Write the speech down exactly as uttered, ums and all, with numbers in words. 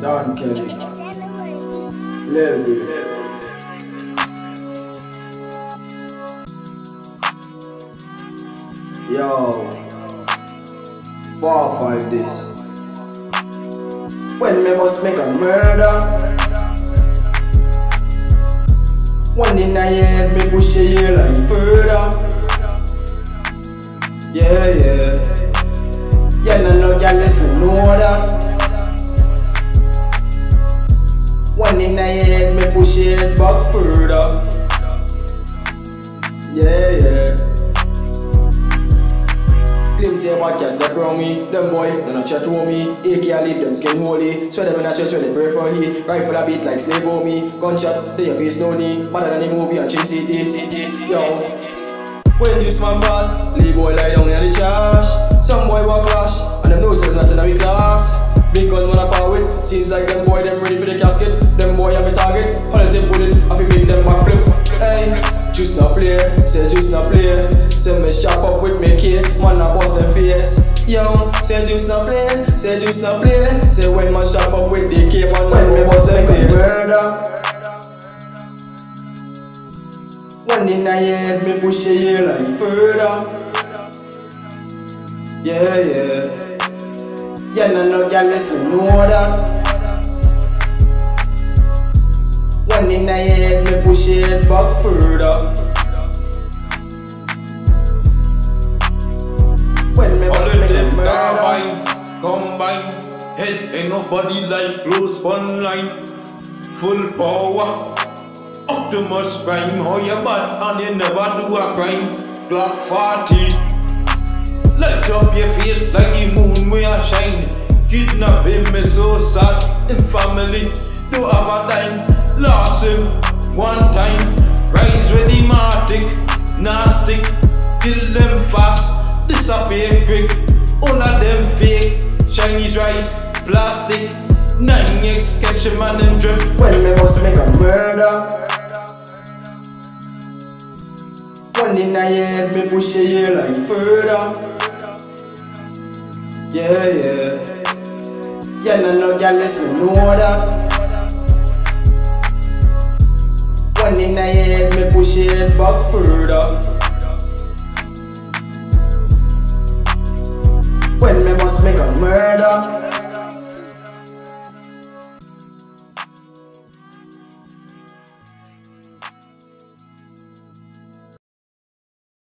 Don Kelly, Lil B. Yo, four five this. When me must make a murder, one in a head me push a year like further. Yeah, yeah. Yeah, no, no, y'all listen, know that. One in a head me push it back further. Yeah, yeah. Them say podcast that around me, them boy, they not chat to me. A K I leave them skin holy. Swear them in a church when they pray for he. Rifle a beat like slave on me. Gunshot to your face no knee. Better than the movie on Chin City. Yo, when this man pass, leave boy lie down in the trash. Some boy walk clash, and them know says nothing in the class. Big gun man a power with. Seems like them boy them ready for the casket. Them boy have a target. All of them bullet, I fi make them backflip. Hey, just not play, say just not play. Say me strap up with me kid, man a bust them face. Yo, say just not play, say just not play. Say when man strap up with the kid, man when me bust them face. One in a head, me push a year like further. Yeah, yeah. Yeah, no, no, y'all listen, know that. One in a head, me push it back further. When me must make a murder, combine, head ain't nobody like close one line. Full power, Optimus Prime. How you bad and you never do a crime. Glock forty, light up your face like the moon where I shine. Kidnapping me so sad, in family don't have a dime. Lost him one time, rise with the matic, nasty, kill them fast, disappear quick. All of them fake, Chinese rice, plastic, nine X catch a man and drift. When me must make a murder, one in a head, me push a year like further. Yeah, yeah. Yeah, no, no, y'all listen, know that. One in a head, me push it back further. When me must make a murder,